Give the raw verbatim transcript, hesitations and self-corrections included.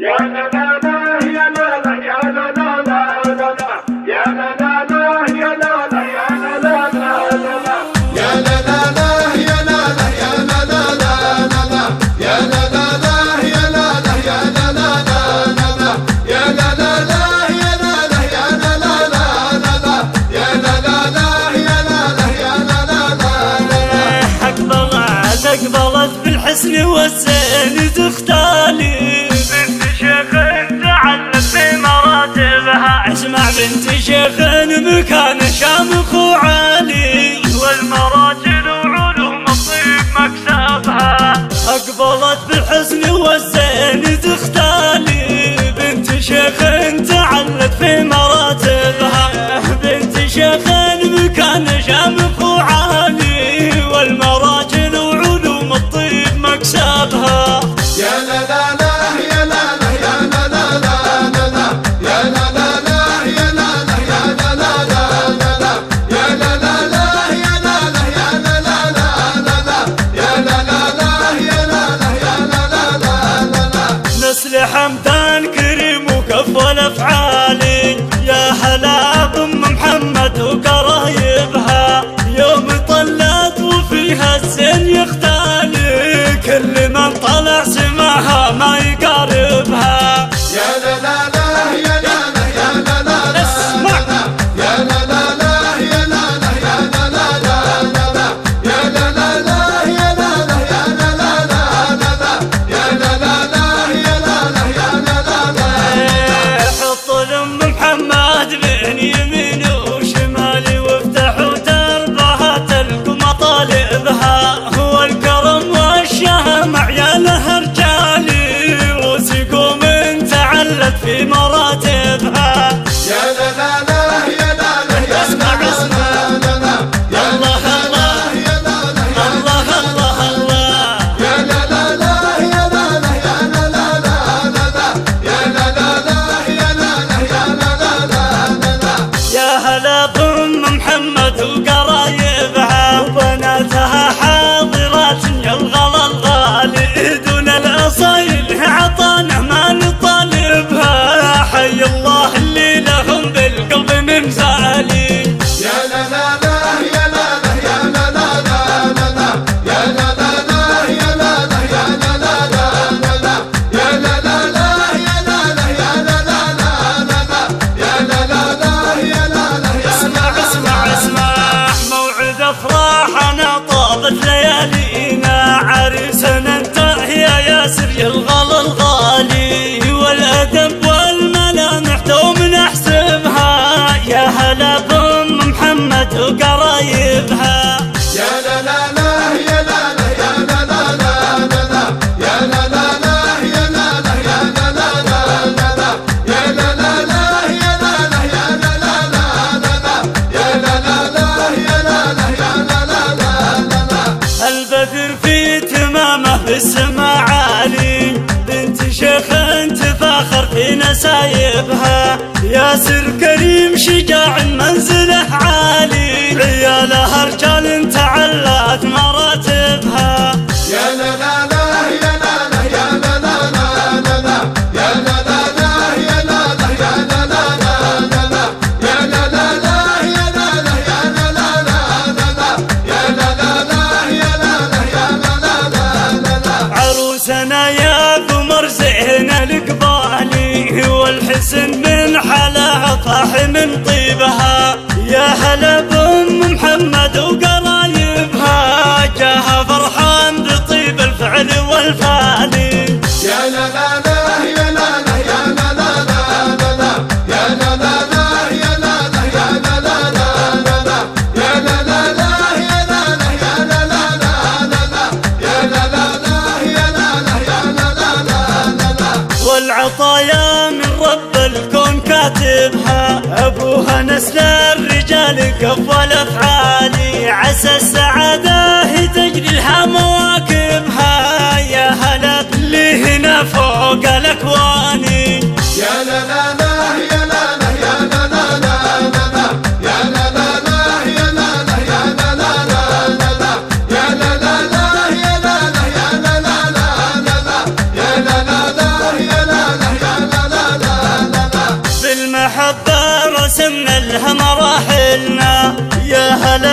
يا لا لا لا يا لا لا يا لا لا لا يا لا لا لا يا لا لا يا لا لا لا يا لا لا لا يا لا لا يا لا لا لا يا لا لا لا يا لا لا يا لا لا لا يا لا لا لا يا لا لا يا لا لا لا يا لا لا لا يا لا لا يا لا لا لا أقبلت أقبلت بالحسن والزين تختالي بنت شيخ تعلم في مراتبها. اسمع بنت شيخ مكان شامخ وعالي والمراجل وعلوم الطيب مكسبها. أقبلت بالحسن والزين تختالي بنت شيخ تعلت في مراتبها. بنت شيخ مكان شامخ وعالي والمراجل وعلوم الطيب مكسبها. يا لا لا لا يا لا لا يا لا لا لا يا لا لا لا يا لا لا يا لا لا لا يا لا لا لا يا لا لا يا لا لا لا يا لا لا لا يا لا لا يا لا لا لا. نسل حمدان كريم وكفل افعالي يا هلا بام محمد وقرايبها. يوم طلت وفيها الزين يختالي كل من طلع سمعها ما يقاربها. يا لا لا لا يا لا لا يا لا لا لا يا لا لا لا يا لا لا يا لا لا لا يا لا لا لا يا لا لا يا لا لا لا يا لا لا لا يا لا لا يا لا لا لا. حط لام محمد بين يمين وشمالي وافتحوا دربها تلقوا مطالبها. هو الكرم والشهم عيالها رجالي وسقوا من تعلت في مراتبها. يا لا لا لا يا لا لا يا اسمع اسمع يا الله الله يا لا لا يا الله الله الله يا لا لا لا يا لا لا يا لا لا لا يا لا لا لا يا لا لا يا لا لا لا. يا هلا بام محمد وقرايبها وبناتها حاضرات يا الغلا الغالي دون الاصايل عطانا ما نطالبها. حي الله اللي لهم بالقلب ممثالي. يا لا لا لا يا لا لا يا لا لا لا يا لا لا لا يا لا لا يا لا لا لا يا لا لا لا يا لا لا يا لا لا لا يا لا لا لا يا لا لا يا اسمع اسمع اسمع موعد افراحنا طابت ليالينا عريسنا انت يا ياسر يا الغلا الغالي والادب والملامح دوم نحسبها. يا هلا بام محمد وقرايبها. يا لا لا لا يا لا لا يا لا لا لا يا لا لا لا يا لا لا يا لا لا لا يا لا لا لا يا لا لا يا لا لا لا يا لا لا لا يا لا لا يا لا لا لا. البدر في تمامه بالسما عالي بنت شيخ تفاخر في نسايبها. ياسر كريم شجاع منزله عالي عيالها رجال تعلت مراتبها. يا لا لا لا يا لا لا يا لا لا لا يا لا لا لا يا لا لا يا لا لا لا يا لا لا لا يا لا لا يا لا لا لا يا لا لا لا يا لا لا يا لا لا لا. عروسنا يا قمر زين القبالي والحسن من حلاها طاح من طيبها. يا هلا بام محمد وقرايبها جاها فرحان بطيب الفعل والفالي. يا لا لا لا يا لا لا يا لا لا لا يا لا لا لا يا لا لا يا لا لا لا يا لا لا لا يا لا لا يا لا لا لا يا لا لا لا يا لا لا يا لا لا لا. والعطايا من رب الكون كاتبها. ابوها نسل الرجال كفل افعالي عسى السعاده تجري لها مواكبها. يا هلا باللي هنا فوق الاكواني. يا لا لا لا يا لا لا يا لا لا لا يا لا لا لا يا لا لا يا لا لا لا يا لا لا لا يا لا لا يا لا لا لا يا لا لا لا يا لا لا هلا